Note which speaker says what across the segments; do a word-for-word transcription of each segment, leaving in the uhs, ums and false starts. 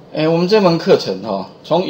Speaker 1: 哎，我们这门课程哈，从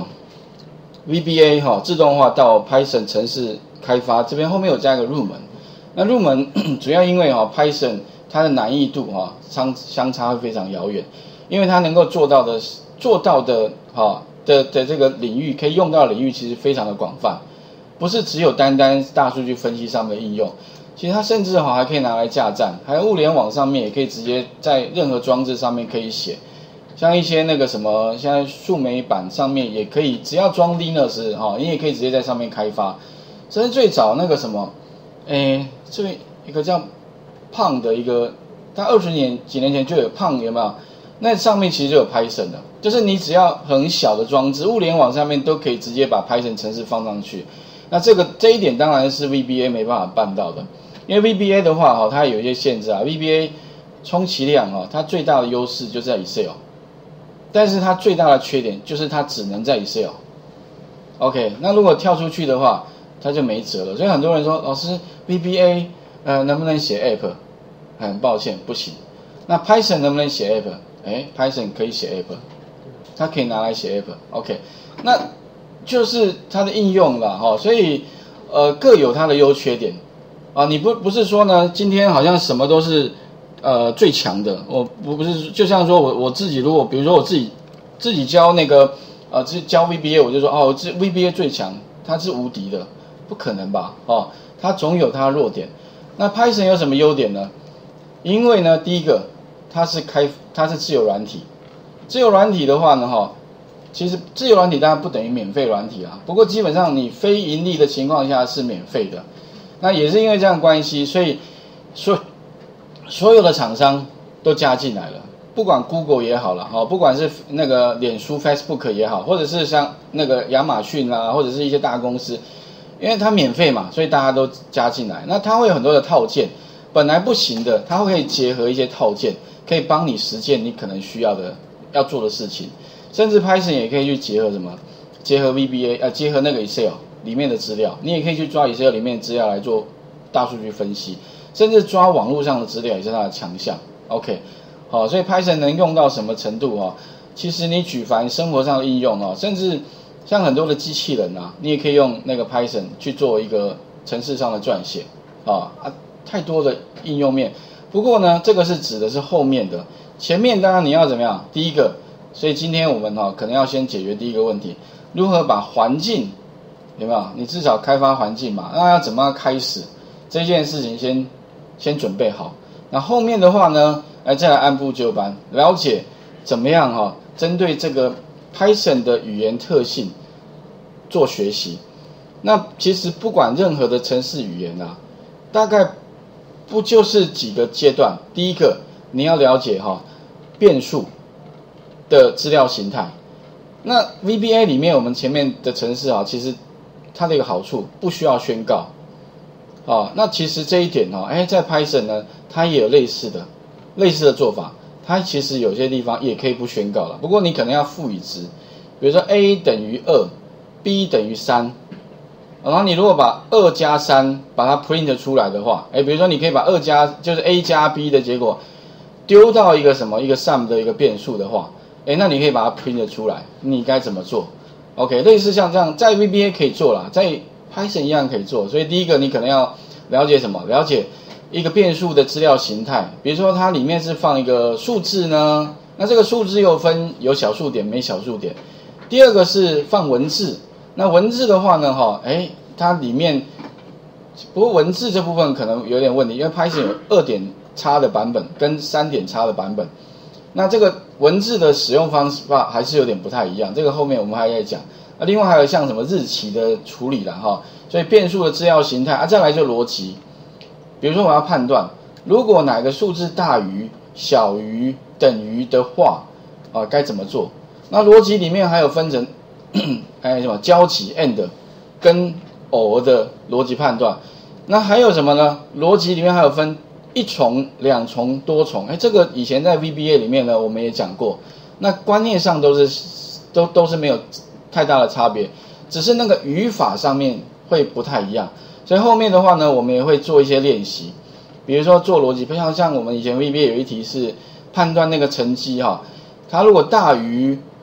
Speaker 1: Excel、V B A 哈自动化到 Python 程式开发，这边后面有加一个入门。那入门主要因为哈 Python 它的难易度哈相相差会非常遥远，因为它能够做到的做到的哈的的这个领域可以用到的领域其实非常的广泛，不是只有单单大数据分析上面的应用。其实它甚至哈还可以拿来架站，还有物联网上面也可以直接在任何装置上面可以写。像一些那个什么，现在数媒板上面也可以，只要装 Linux 哈，你也可以直接在上面开发。甚至最早那个什么，诶，这边一个叫胖的一个，它二十年几年前就有胖有没有？那上面其实就有 Python 的，就是你只要很小的装置，物联网上面都可以直接把 Python 程式放上去。那这个这一点当然是 V B A 没办法办到的，因为 V B A 的话哈，它有一些限制啊。V B A 充其量哈，它最大的优势就是在 Excel。但是它最大的缺点就是它只能在 Excel。OK， 那如果跳出去的话，它就没辙了。所以很多人说，老师 V B A 呃能不能写 App？ 很抱歉，不行。那 Python 能不能写 App？ 哎 ，Python 可以写 App， 它可以拿来写 App。OK， 那就是它的应用了哈。所以呃各有它的优缺点啊。你不不是说呢，今天好像什么都是。呃，最强的，我不不是，就像说我我自己，如果比如说我自己自己教那个呃，教 V B A， 我就说哦，这 V B A 最强，它是无敌的，不可能吧？哦，它总有它的弱点。那 Python 有什么优点呢？因为呢，第一个它是开它是自由软体，自由软体的话呢，哈、哦，其实自由软体当然不等于免费软体啦，不过基本上你非盈利的情况下是免费的。那也是因为这样关系，所以所以。所有的厂商都加进来了，不管 Google 也好了，不管是那个脸书 Facebook 也好，或者是像那个亚马逊啊，或者是一些大公司，因为它免费嘛，所以大家都加进来。那它会有很多的套件，本来不行的，它会可以结合一些套件，可以帮你实现你可能需要的要做的事情。甚至 Python 也可以去结合什么，结合 V B A， 呃，结合那个 Excel 里面的资料，你也可以去抓 Excel 里面的资料来做大数据分析。甚至抓网络上的资料也是它的强项 ，OK， 好，所以 Python 能用到什么程度啊？其实你举凡生活上的应用啊，甚至像很多的机器人啊，你也可以用那个 Python 去做一个程式上的撰写啊啊，太多的应用面。不过呢，这个是指的是后面的，前面当然你要怎么样？第一个，所以今天我们哈、啊、可能要先解决第一个问题，如何把环境有没有？你至少开发环境嘛，那要怎么样开始这件事情先。先准备好，那后面的话呢，来再来按部就班，了解怎么样哈、哦，针对这个 Python 的语言特性做学习。那其实不管任何的程式语言啊，大概不就是几个阶段。第一个，你要了解哈、哦、变数的资料形态。那 V B A 里面我们前面的程式啊，其实它的一个好处不需要宣告。哦，那其实这一点哦，哎，在 Python 呢，它也有类似的、类似的做法。它其实有些地方也可以不宣告了，不过你可能要赋予值，比如说 A 等于二 ，B 等于三，然后你如果把二加三把它 print 出来的话，哎，比如说你可以把二加就是 A 加 B 的结果丢到一个什么一个 sum 的一个变数的话，哎，那你可以把它 print 出来，你该怎么做 ？OK， 类似像这样，在 V B A 可以做啦，在Python 一样可以做，所以第一个你可能要了解什么？了解一个变数的资料形态，比如说它里面是放一个数字呢，那这个数字又分有小数点没小数点。第二个是放文字，那文字的话呢，哈，哎，它里面不过文字这部分可能有点问题，因为 Python 有二点叉的版本跟三点叉的版本，那这个文字的使用方法还是有点不太一样，这个后面我们还在讲。啊，另外还有像什么日期的处理啦哈，所以变数的资料形态啊，再来就逻辑，比如说我要判断，如果哪个数字大于、小于、等于的话，啊该怎么做？那逻辑里面还有分成，还有什么交集 and 跟 or 的逻辑判断，那还有什么呢？逻辑里面还有分一重、两重、多重，哎，这个以前在 V B A 里面呢，我们也讲过，那观念上都是都都是没有太大的差别，只是那个语法上面会不太一样，所以后面的话呢，我们也会做一些练习，比如说做逻辑，像像我们以前 V B A 有一题是判断那个成绩哈，它如果大于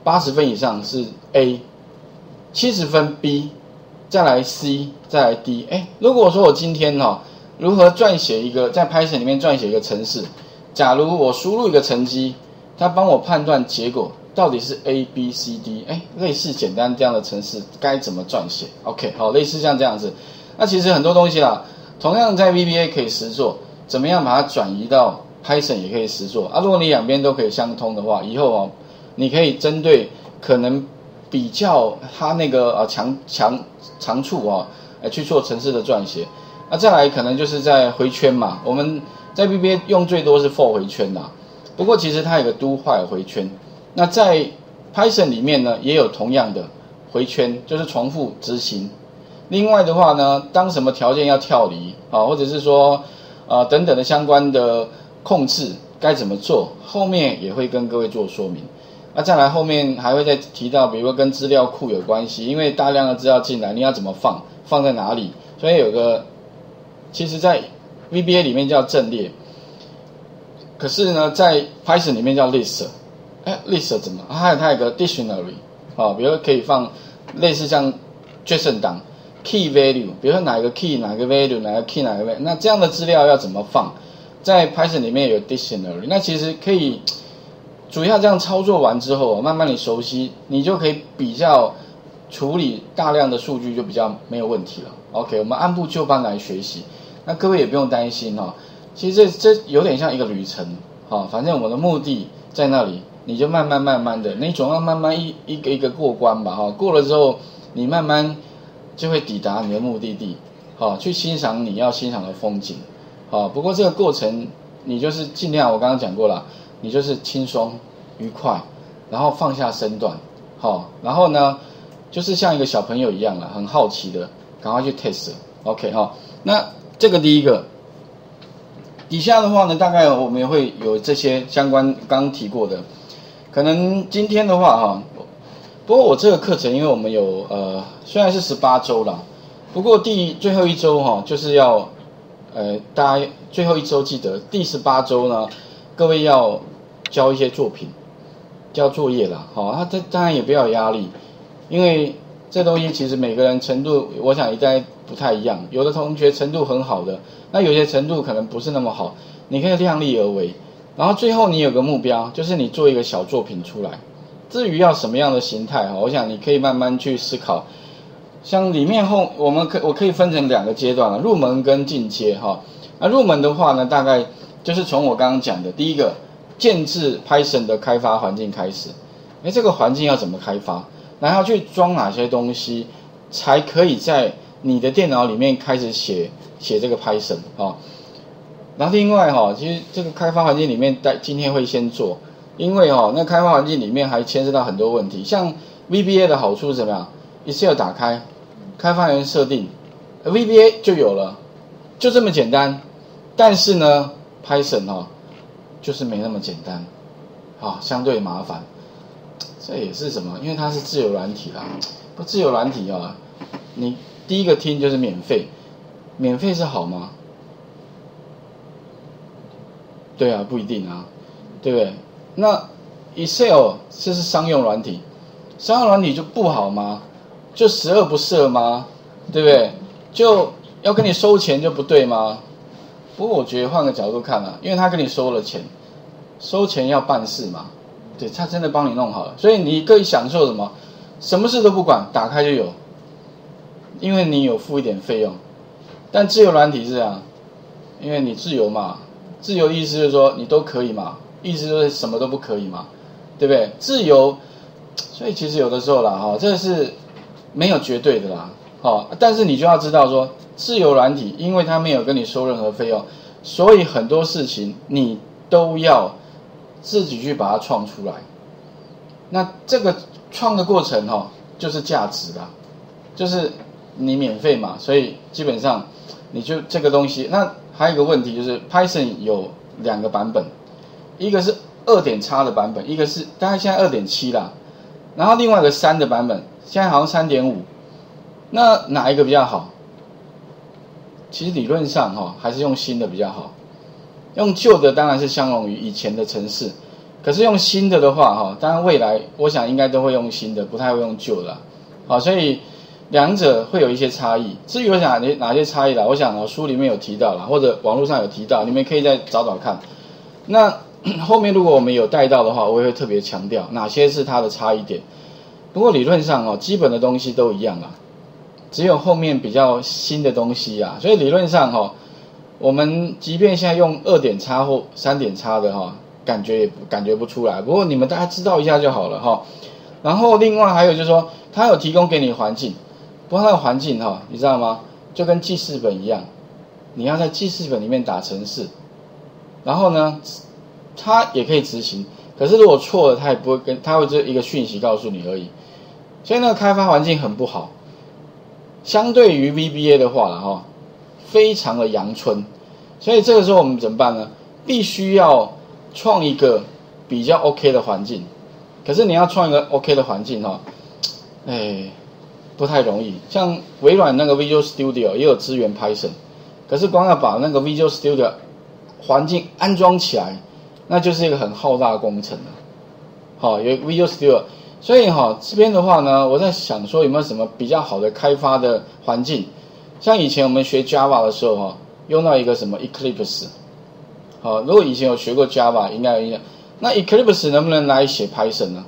Speaker 1: 八十分以上是 A， 七十分 B， 再来 C， 再来 D。哎，如果说我今天哈、哦、如何撰写一个在 Python 里面撰写一个程式，假如我输入一个成绩，它帮我判断结果到底是 A、B、C、D， 哎，类似简单这样的程式该怎么撰写 ？OK， 好，类似像这样子。那其实很多东西啦，同样在 V B A 可以实做，怎么样把它转移到 Python 也可以实做啊？如果你两边都可以相通的话，以后哦，你可以针对可能比较它那个呃强强长处啊，来去做程式的撰写。那再来可能就是在回圈嘛，我们在 V B A 用最多是 for 回圈啦，不过其实它有个 do while 回圈。那在 Python 里面呢，也有同样的回圈，就是重复执行。另外的话呢，当什么条件要跳离啊，或者是说呃等等的相关的控制该怎么做，后面也会跟各位做说明。那再来后面还会再提到，比如说跟资料库有关系，因为大量的资料进来，你要怎么放，放在哪里，所以有个其实在 V B A 里面叫阵列，可是呢在 Python 里面叫 list。哎 list 怎么？还有它有个 dictionary 啊，比如说可以放类似像 JSON 档 key value， 比如说哪一个 key 哪个 value 哪个 key 哪个 value， 那这样的资料要怎么放？在 Python 里面有 dictionary， 那其实可以主要这样操作完之后，慢慢你熟悉，你就可以比较处理大量的数据就比较没有问题了。OK， 我们按部就班来学习，那各位也不用担心哦。其实这这有点像一个旅程，哈，反正我们的目的在那里。你就慢慢慢慢的，你总要慢慢一一个一个过关吧，哈，过了之后，你慢慢就会抵达你的目的地，好，去欣赏你要欣赏的风景，好，不过这个过程你就是尽量，我刚刚讲过了，你就是轻松愉快，然后放下身段，好，然后呢，就是像一个小朋友一样啦，很好奇的，赶快去 test，OK 哈，那这个第一个。底下的话呢，大概我们也会有这些相关刚刚提过的。可能今天的话哈，不过我这个课程，因为我们有呃虽然是十八周啦，不过第最后一周哈，就是要呃大家最后一周记得第十八周呢，各位要交一些作品，交作业啦，好，那这当然也不要有压力，因为这东西其实每个人程度，我想应该不太一样，有的同学程度很好的，那有些程度可能不是那么好，你可以量力而为。然后最后你有个目标，就是你做一个小作品出来。至于要什么样的形态哈，我想你可以慢慢去思考。像里面后我们可我可以分成两个阶段了，入门跟进阶哈。那入门的话呢，大概就是从我刚刚讲的第一个建制 Python 的开发环境开始。哎，这个环境要怎么开发？然后去装哪些东西，才可以在你的电脑里面开始写写这个 Python 啊。然后另外哈，其实这个开发环境里面，在今天会先做，因为哈，那开发环境里面还牵涉到很多问题。像 V B A 的好处是怎么样 ？Excel 打开，开发员设定 ，V B A 就有了，就这么简单。但是呢 ，Python 哈，就是没那么简单，啊，相对麻烦。这也是什么？因为它是自由软体啦，不自由软体啊，你第一个听就是免费，免费是好吗？对啊，不一定啊，对不对？那 Excel 这是商用软体，商用软体就不好吗？就十恶不赦吗？对不对？就要跟你收钱就不对吗？不过我觉得换个角度看啊，因为他跟你收了钱，收钱要办事嘛，对，他真的帮你弄好了，所以你可以享受什么？什么事都不管，打开就有，因为你有付一点费用。但自由软体是这样，因为你自由嘛。自由意思就是说你都可以嘛，意思就是什么都不可以嘛，对不对？自由，所以其实有的时候啦，哈，这是没有绝对的啦，哈，但是你就要知道说，自由软体，因为它没有跟你收任何费用，所以很多事情你都要自己去把它创出来。那这个创的过程哈，就是价值啦，就是你免费嘛，所以基本上你就这个东西那。还有一个问题就是 Python 有两个版本，一个是二点叉的版本，一个是大概现在二点七啦，然后另外一个三的版本，现在好像三点五，那哪一个比较好？其实理论上哈、哦、还是用新的比较好，用旧的当然是相容于以前的程式， 可是用新的的话哈，当然未来我想应该都会用新的，不太会用旧的啦。好，所以两者会有一些差异。至于我想哪些哪些差异啦，我想呢书里面有提到啦，或者网络上有提到，你们可以再找找看。那后面如果我们有带到的话，我也会特别强调哪些是它的差异点。不过理论上哦，基本的东西都一样啦，只有后面比较新的东西啊。所以理论上哈，我们即便现在用二点叉或三点叉的哈，感觉也感觉不出来。不过你们大家知道一下就好了哈。然后另外还有就是说，它有提供给你环境，不过它的环境哈，你知道吗？就跟记事本一样，你要在记事本里面打程式，然后呢，它也可以执行。可是如果错了，它也不会跟，它会这一个讯息告诉你而已。所以那个开发环境很不好。相对于 V B A 的话啦哈，非常的阳春。所以这个时候我们怎么办呢？必须要创一个比较 OK 的环境。可是你要创一个 OK 的环境哈，哎，不太容易。像微软那个 Visual Studio 也有支援 Python， 可是光要把那个 Visual Studio 环境安装起来，那就是一个很浩大的工程了。好，有 Visual Studio， 所以哈这边的话呢，我在想说有没有什么比较好的开发的环境？像以前我们学 Java 的时候哈，用到一个什么 Eclipse。好，如果以前有学过 Java， 应该有印象。那 Eclipse 能不能来写 Python 呢？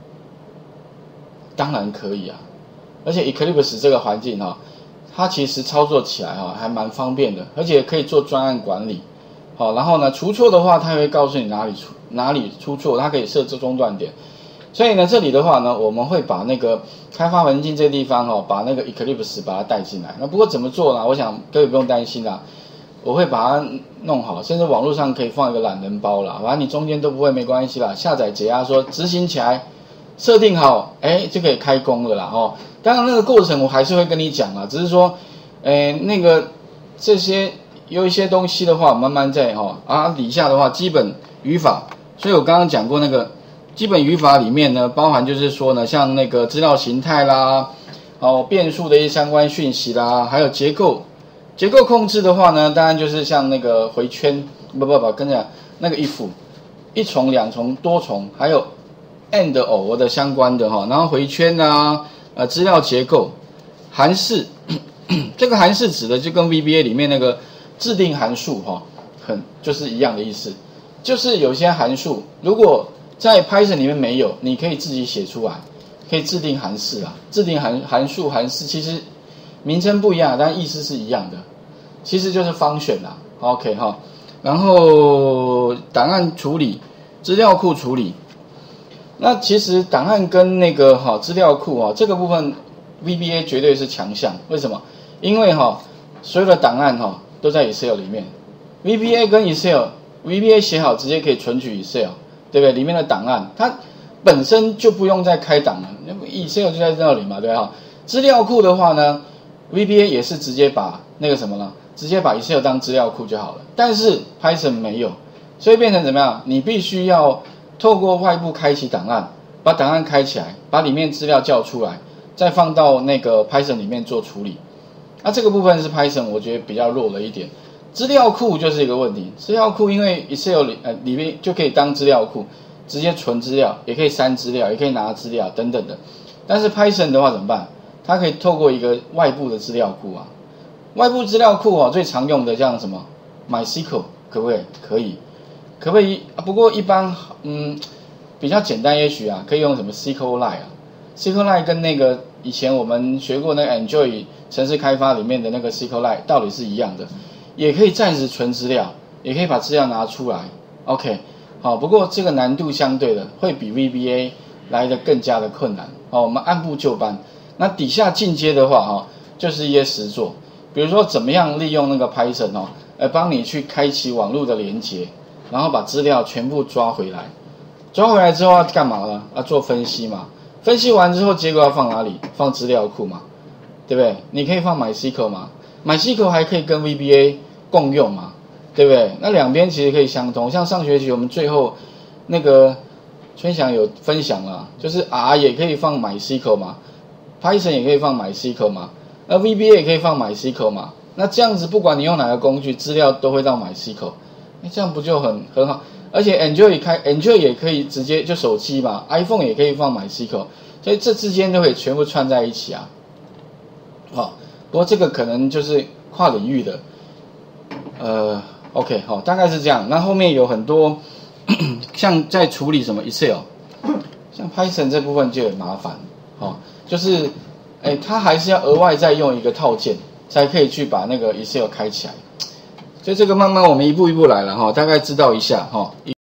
Speaker 1: 当然可以啊，而且 Eclipse 这个环境哈，它其实操作起来哈还蛮方便的，而且可以做专案管理。好，然后呢，出错的话，它会告诉你哪里出哪里出错，它可以设置中断点。所以呢，这里的话呢，我们会把那个开发环境这个地方哈，把那个 Eclipse 把它带进来。那不过怎么做呢？我想各位不用担心啦。我会把它弄好，甚至网络上可以放一个懒人包啦，反正你中间都不会没关系啦。下载解压说执行起来，设定好，哎，就可以开工了啦哦。当然那个过程我还是会跟你讲啦，只是说，哎，那个这些有一些东西的话，慢慢在哈啊底下的话，基本语法，所以我刚刚讲过那个基本语法里面呢，包含就是说呢，像那个资料形态啦，哦变数的一些相关讯息啦，还有结构。结构控制的话呢，当然就是像那个回圈，不不不，跟着那个 if， 一重、两重、多重，还有 and or 的相关的哈，然后回圈啊，呃，资料结构，函式，这个函式指的就跟 V B A 里面那个制定函数哈，很就是一样的意思，就是有些函数如果在 Python 里面没有，你可以自己写出来，可以制定函式啊，制定函函数函式其实。名称不一样，但意思是一样的，其实就是 function 啦 ，OK 哈。然后档案处理、资料库处理，那其实档案跟那个哈资料库哈这个部分 V B A 绝对是强项。为什么？因为哈所有的档案哈都在 Excel 里面 ，V B A 跟 Excel，V B A 写好直接可以存取 Excel， 对不对？里面的档案它本身就不用再开档了，那 Excel 就在那里嘛，对哈。资料库的话呢？V B A 也是直接把那个什么呢？直接把 Excel 当资料库就好了。但是 Python 没有，所以变成怎么样？你必须要透过外部开启档案，把档案开起来，把里面资料叫出来，再放到那个 Python 里面做处理。那这个部分是 Python 我觉得比较弱了一点。资料库就是一个问题，资料库因为 Excel 里呃里面就可以当资料库，直接存资料，也可以删资料，也可以拿资料等等的。但是 Python 的话怎么办？它可以透过一个外部的资料库啊，外部资料库啊最常用的像什么 MySQL 可不可以？可以，可不可以？不过一般嗯比较简单，也许啊可以用什么 SQLite 啊 ，SQLite 跟那个以前我们学过那个 Enjoy 程式开发里面的那个 SQLite 道理是一样的，也可以暂时存资料，也可以把资料拿出来。OK， 好，不过这个难度相对的会比 V B A 来的更加的困难。好，我们按部就班。那底下进阶的话哈，就是一些实作，比如说怎么样利用那个 Python 哦，来帮你去开启网络的连接，然后把资料全部抓回来，抓回来之后要干嘛呢？要做分析嘛，分析完之后结果要放哪里？放资料库嘛，对不对？你可以放 MySQL 嘛 ，MySQL 还可以跟 V B A 共用嘛，对不对？那两边其实可以相通，像上学期我们最后那个春祥有分享了，就是 R 也可以放 MySQL 嘛。Python 也可以放 MySQL 嘛，那 V B A 也可以放 MySQL 嘛，那这样子不管你用哪个工具，资料都会到 MySQL，哎，这样不就很很好？ 而且 Android 开 Android 也可以直接就手机嘛 ，iPhone 也可以放 MySQL， 所以这之间都可以全部串在一起啊。好，不过这个可能就是跨领域的，呃 ，OK， 好，大概是这样。那后面有很多像在处理什么 Excel， 像 Python 这部分就很麻烦，哦，就是，哎，它还是要额外再用一个套件，才可以去把那个 Excel 开起来。所以这个慢慢我们一步一步来了哈，大概知道一下哈。